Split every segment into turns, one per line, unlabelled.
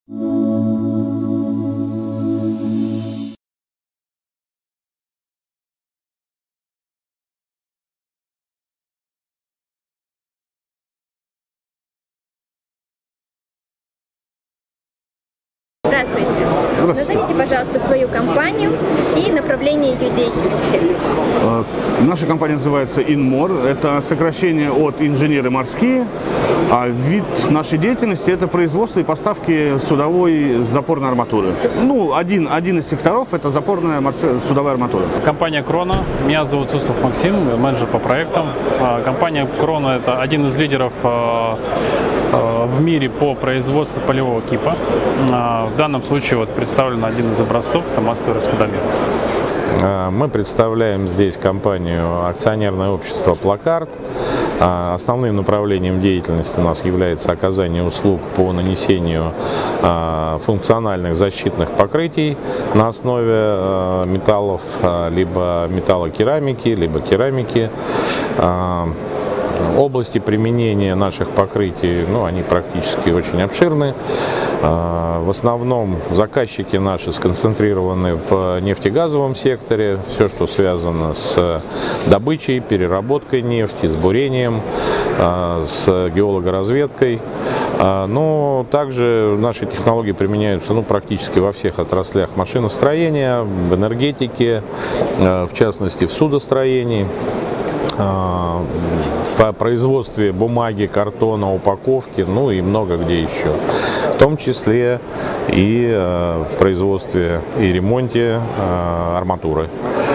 Здравствуйте. Назовите, пожалуйста, свою компанию и направление ее деятельности.
Наша компания называется Инмор. Это сокращение от инженеры морские. А вид нашей деятельности – это производство и поставки судовой запорной арматуры. Ну, один из секторов – это запорная судовая арматура.
Компания Крона. Меня зовут Суслов Максим, менеджер по проектам. Компания Крона – это один из лидеров в мире по производству полевого кипа. В данном случае вот представлен один из образцов – это массовый раскладомер.
Мы представляем здесь компанию акционерное общество «Плакарт». Основным направлением деятельности у нас является оказание услуг по нанесению функциональных защитных покрытий на основе металлов, либо металлокерамики, либо керамики. Области применения наших покрытий, они практически очень обширны. В основном заказчики наши сконцентрированы в нефтегазовом секторе. Все, что связано с добычей, переработкой нефти, с бурением, с геологоразведкой. Но также наши технологии применяются практически во всех отраслях машиностроения, в энергетике, в частности в судостроении. В производстве бумаги, картона, упаковки, и много где еще. В том числе и в производстве и ремонте арматуры.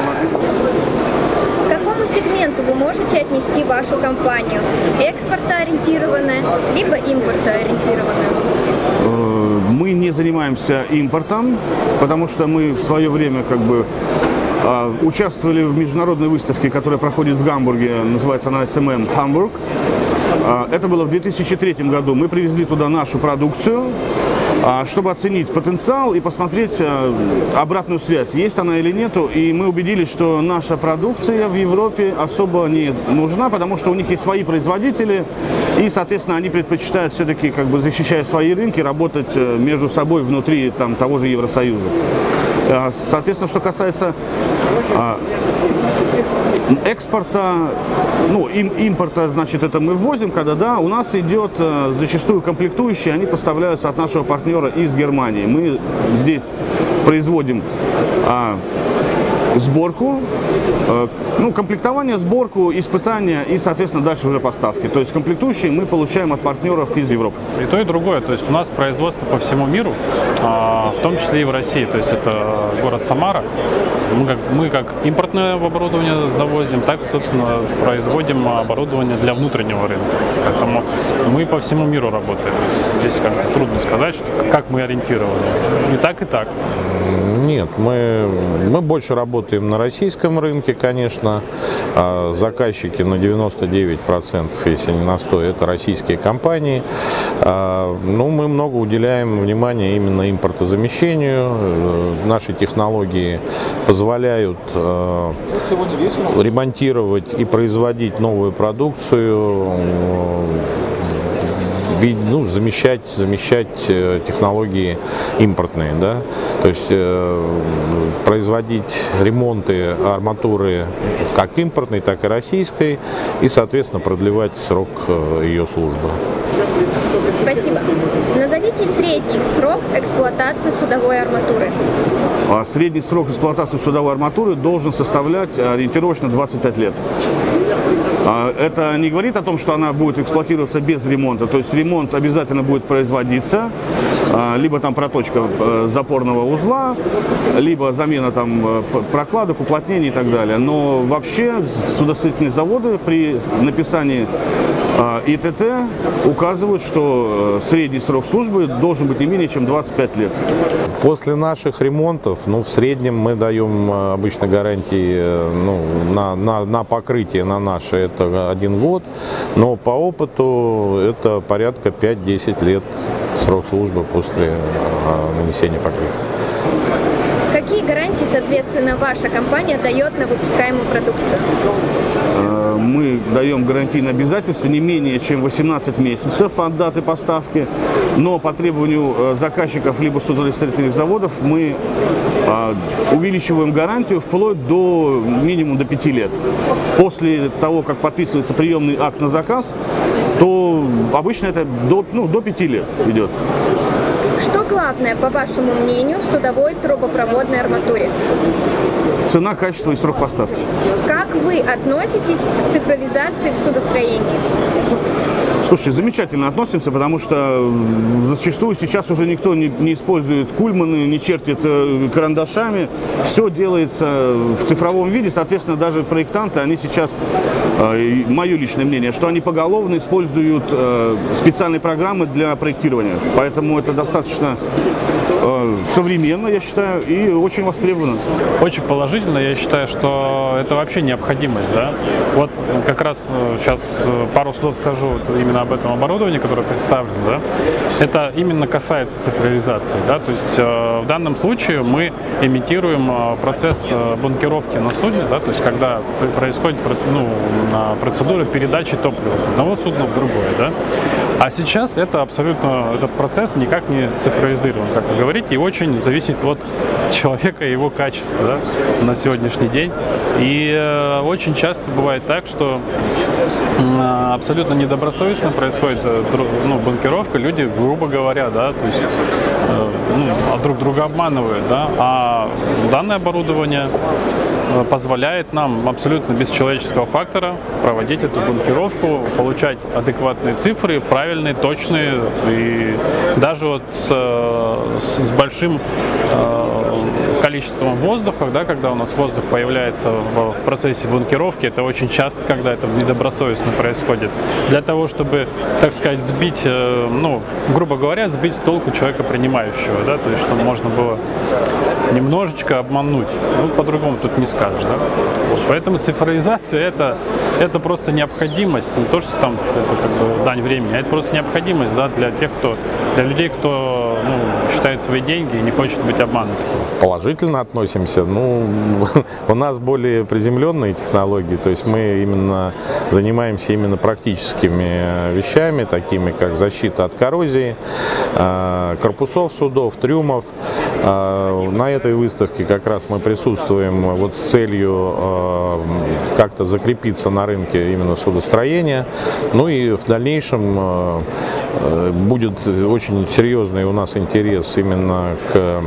К какому сегменту вы можете отнести вашу компанию? Экспортоориентированная, либо импортоориентированная?
Мы не занимаемся импортом, потому что мы в свое время участвовали в международной выставке, которая проходит в Гамбурге, называется она SMM Hamburg. Это было в 2003 году. Мы привезли туда нашу продукцию, чтобы оценить потенциал и посмотреть обратную связь, есть она или нету. И мы убедились, что наша продукция в Европе особо не нужна, потому что у них есть свои производители, и, соответственно, они предпочитают все-таки, защищая свои рынки, работать между собой внутри того же Евросоюза. Соответственно, что касается экспорта, импорта, значит, это мы ввозим, когда у нас идет зачастую комплектующие, они поставляются от нашего партнера из Германии. Мы здесь производим сборку, комплектование, сборку, испытания и, соответственно, дальше уже поставки. То есть комплектующие мы получаем от партнеров из Европы.
И то, и другое. То есть у нас производство по всему миру, в том числе и в России. То есть это город Самара. Мы как импортное оборудование завозим, так, собственно, производим оборудование для внутреннего рынка. Поэтому мы по всему миру работаем. Здесь трудно сказать, как мы ориентированы. И так, и так.
Нет, мы больше работаем на российском рынке, конечно. Заказчики на 99%, если не на 100%, это российские компании. Но мы много уделяем внимания именно импортозамещению. Наши технологии позволяют ремонтировать и производить новую продукцию, замещать технологии импортные, да? То есть производить ремонты арматуры как импортной, так и российской, и, соответственно, продлевать срок ее службы.
Спасибо. Назовите средний срок эксплуатации судовой арматуры.
Средний срок эксплуатации судовой арматуры должен составлять ориентировочно 25 лет. Это не говорит о том, что она будет эксплуатироваться без ремонта, то есть ремонт обязательно будет производиться, либо проточка запорного узла, либо замена прокладок, уплотнений и так далее. Но вообще судостроительные заводы при написании ИТТ указывают, что средний срок службы должен быть не менее чем 25 лет.
После наших ремонтов, в среднем мы даем обычно гарантии на покрытие на наше это 1 год, но по опыту это порядка 5-10 лет срок службы после нанесения покрытия.
Какие гарантии, соответственно, ваша компания дает на выпускаемую продукцию?
мы даем гарантийные обязательства не менее чем 18 месяцев от даты поставки, но по требованию заказчиков либо судостроительных заводов мы увеличиваем гарантию вплоть до минимум до 5 лет. После того, как подписывается приемный акт на заказ, то обычно это до 5 лет идет.
Что главное, по вашему мнению, в судовой трубопроводной арматуре?
Цена, качество и срок поставки.
Как вы относитесь к цифровизации в судостроении?
Слушай, замечательно относимся, потому что зачастую сейчас уже никто не использует кульманы, не чертит карандашами. Все делается в цифровом виде, соответственно, даже проектанты, они сейчас, мое личное мнение, что они поголовно используют специальные программы для проектирования. Поэтому это достаточно современно, я считаю, и очень востребовано.
Очень положительно, я считаю, что это вообще необходимость, да. Вот как раз сейчас пару слов скажу именно об этом оборудовании, которое представлено, да. Это именно касается цифровизации, да, то есть в данном случае мы имитируем процесс бункеровки на судне, да, то есть когда происходит процедура передачи топлива с одного судна в другое, да. А сейчас это абсолютно, этот процесс никак не цифровизирован, как вы говорите, и очень зависит от человека и его качества, да, на сегодняшний день. И очень часто бывает так, что абсолютно недобросовестно происходит бункеровка, люди, грубо говоря, да, то есть друг друга обманывают, да, а данное оборудование позволяет нам абсолютно без человеческого фактора проводить эту бункеровку, получать адекватные цифры, правильные, точные, и даже вот с большим количеством воздуха, да, когда у нас воздух появляется в процессе бункеровки, это очень часто, когда это недобросовестно происходит. Для того, чтобы, так сказать, сбить, грубо говоря, сбить с толку человека принимающего, да, то есть, чтобы можно было немножечко обмануть. По-другому тут не скажешь, да. Поэтому цифровизация это просто необходимость, не то, что там это как бы дань времени, а это просто необходимость, да, для людей, кто считает свои деньги и не хочет быть обманутым.
Положительно относимся. У нас более приземленные технологии, то есть мы именно занимаемся именно практическими вещами, такими как защита от коррозии, корпусов судов, трюмов. На этой выставке как раз мы присутствуем вот с целью как-то закрепиться на рынке именно судостроения. Ну и в дальнейшем будет очень серьезный у нас интерес именно к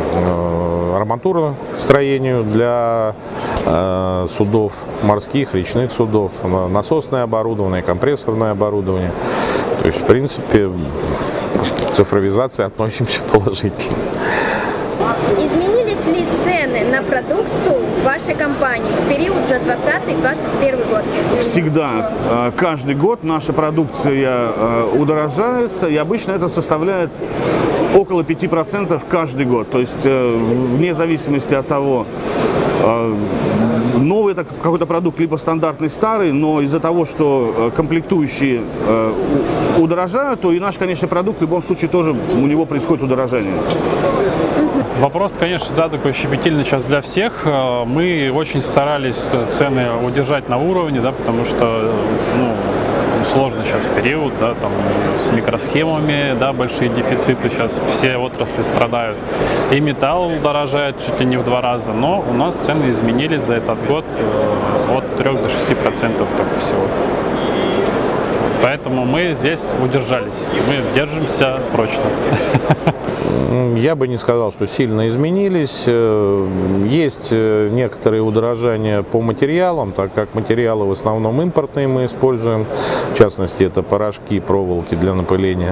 арматуростроению для судов морских, речных судов, насосное оборудование, компрессорное оборудование. То есть, в принципе, к цифровизации относимся положительно.
Изменились ли цены на продукцию вашей компании в период за 2020-2021 год?
Всегда, каждый год наша продукция удорожается, и обычно это составляет около 5% каждый год. То есть, вне зависимости от того, новый это какой-то продукт, либо стандартный, старый, но из-за того, что комплектующие удорожают, то и наш конечный продукт в любом случае тоже у него происходит удорожание.
Вопрос, конечно, да, такой щепетильный сейчас для всех. Мы очень старались цены удержать на уровне, да, потому что сложный сейчас период, да, там с микросхемами, да, большие дефициты, сейчас все отрасли страдают. И металл дорожает чуть ли не в 2 раза, но у нас цены изменились за этот год от 3 до 6% только всего. Поэтому мы здесь удержались, и мы держимся прочно.
Я бы не сказал, что сильно изменились. Есть некоторые удорожания по материалам, так как материалы в основном импортные мы используем. В частности, это порошки, проволоки для напыления.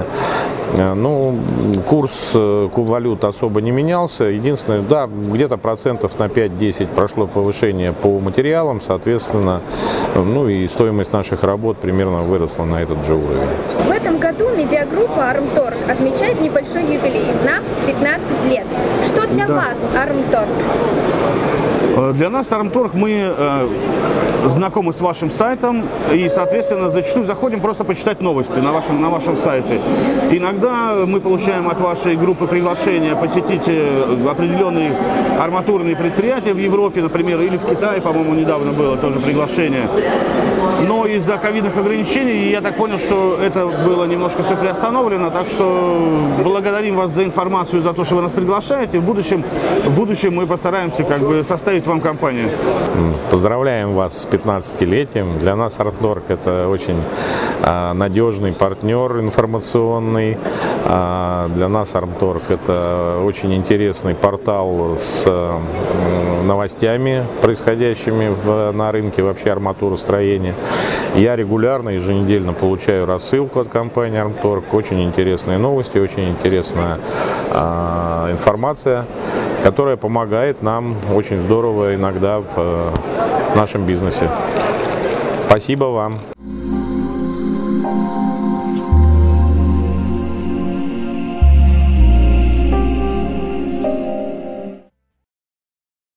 Курс валют особо не менялся. Единственное, да, где-то процентов на 5-10 прошло повышение по материалам, соответственно, и стоимость наших работ примерно выросла на этот же уровень.
В этом году медиагруппа Армторг отмечает небольшой юбилей на 15 лет. Что для вас Армторг?
Для нас Армторг, мы знакомы с вашим сайтом и, соответственно, зачастую заходим просто почитать новости на вашем сайте. Иногда мы получаем от вашей группы приглашение посетить определенные арматурные предприятия в Европе, например, или в Китае, по-моему, недавно было тоже приглашение. Но из-за ковидных ограничений, я так понял, что это было немножко все приостановлено, так что благодарим вас за информацию, за то, что вы нас приглашаете. В будущем мы постараемся составить вам компанию.
Поздравляем вас с 15-летием. Для нас Армторг — это очень надежный партнер информационный. Для нас Армторг — это очень интересный портал с новостями, происходящими на рынке вообще арматуростроения. Я регулярно, еженедельно получаю рассылку от компании Армторг. Очень интересные новости, очень интересная информация, которая помогает нам очень здорово иногда в нашем бизнесе. Спасибо вам.